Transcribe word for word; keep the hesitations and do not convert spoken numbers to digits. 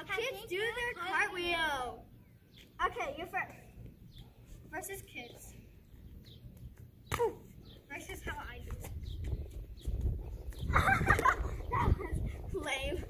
kids do their cartwheel. Okay, you're first. Versus kids. Versus how I do it. That was lame.